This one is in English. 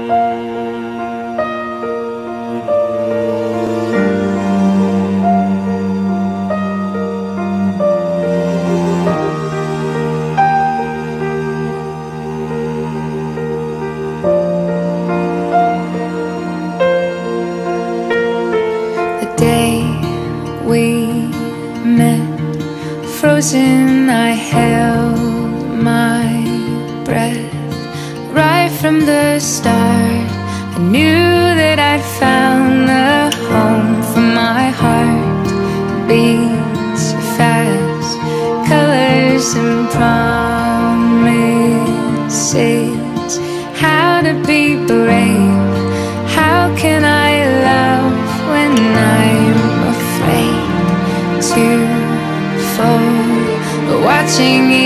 We met, frozen, I held my breath. Right from the start, I knew that I'd found a home for my heart. Beats fast, colors and promises. How to be brave, how can I love when I'm afraid to fall? Watching